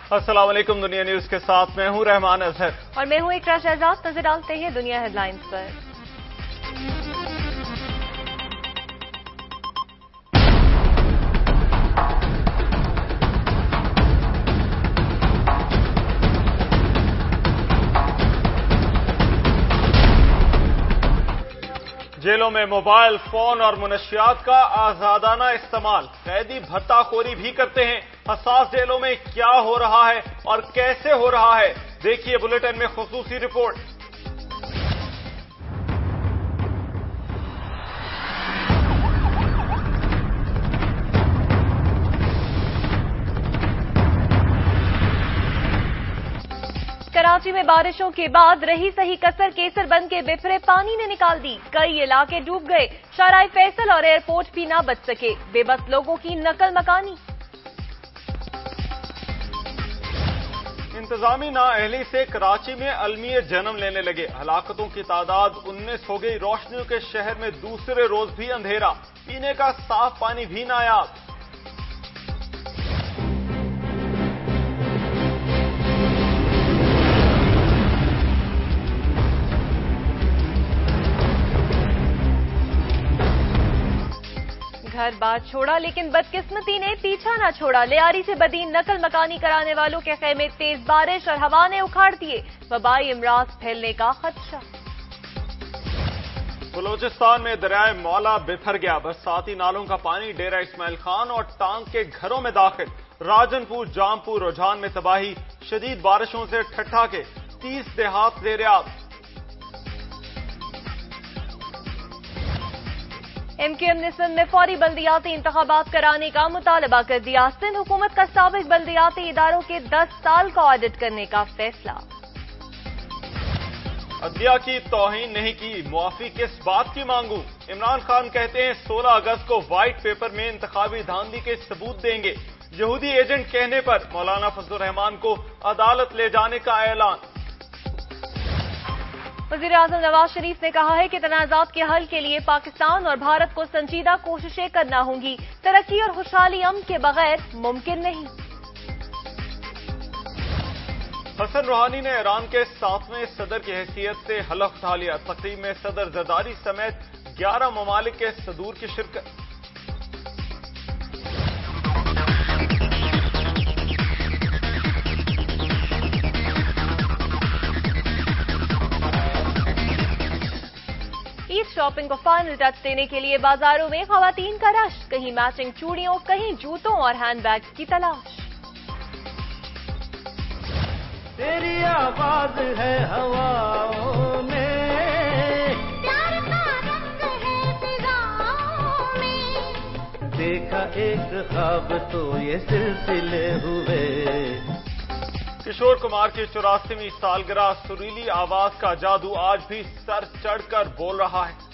अस्सलाम वालेकुम। दुनिया न्यूज के साथ मैं हूं रहमान अजहर और मैं हूं इकरा शहजाद। नजर डालते हैं दुनिया हेडलाइंस पर। जेलों में मोबाइल फोन और मुनशियात का आजादाना इस्तेमाल, कैदी भत्ताखोरी भी करते हैं। हसास जेलों में क्या हो रहा है और कैसे हो रहा है, देखिए बुलेटिन में खुसूसी रिपोर्ट। कराची में बारिशों के बाद रही सही कसर केसरबंद के बिफरे पानी ने निकाल दी। कई इलाके डूब गए। शाराय फैसल और एयरपोर्ट भी ना बच सके। बेबस लोगों की नकल मकानी। इंतजामी नाअहली से कराची में अलमिए जन्म लेने लगे। हलाकतों की तादाद 19 हो गई। रोशनियों के शहर में दूसरे रोज भी अंधेरा। पीने का साफ पानी भी नायाब। घर बार छोड़ा लेकिन बदकिस्मती ने पीछा न छोड़ा। लियारी से बदीन नकल मकानी कराने वालों के खेमे तेज बारिश और हवा ने उखाड़ दिए। वबाई इमराज फैलने का खदशा। बलोचिस्तान में दरियाए मौला बिफर गया। बरसाती नालों का पानी डेरा इस्माइल खान और टांग के घरों में दाखिल। राजनपुर जामपुर रुझान में तबाही। शदीद बारिशों से ठट्ठा के 30 देहात ज़ेर-ए-आब। MQM ने सिंध में फौरी बल्दियाती इंतखाबात कराने का मुतालबा कर दिया। सिंध हुकूमत का साबिक बल्दियाती इदारों के 10 साल का ऑडिट करने का फैसला। अदलिया की तौहीन नहीं की, मुआफी किस बात की मांगू। इमरान खान कहते हैं 16 अगस्त को व्हाइट पेपर में इंतखाबी धांधली के सबूत देंगे। यहूदी एजेंट कहने पर मौलाना फजलुर रहमान को अदालत ले जाने का ऐलान। वज़ीर आज़म नवाज शरीफ ने कहा है कि तनाज़ात के हल के लिए पाकिस्तान और भारत को संजीदा कोशिशें करना होंगी। तरक्की और खुशहाली अमन के बगैर मुमकिन नहीं। हसन रूहानी ने ईरान के 7वें सदर की हैसियत से हलफ उठा लिया। तकरीब में सदर जरदारी समेत 11 ममालिक के सदूर की शिरकत। ईद शॉपिंग को फाइनल टच देने के लिए बाजारों में खवातीन का रश। कहीं मैचिंग चूड़ियों, कहीं जूतों और हैंडबैग्स की तलाश। तेरी आवाज है हवाओं में, प्यार का रंग है फिजाओं में। देखा एक ख्वाब तो ये सिलसिले हुए। किशोर कुमार की 84वीं सालगिरह। सुरीली आवाज का जादू आज भी सर चढ़कर बोल रहा है।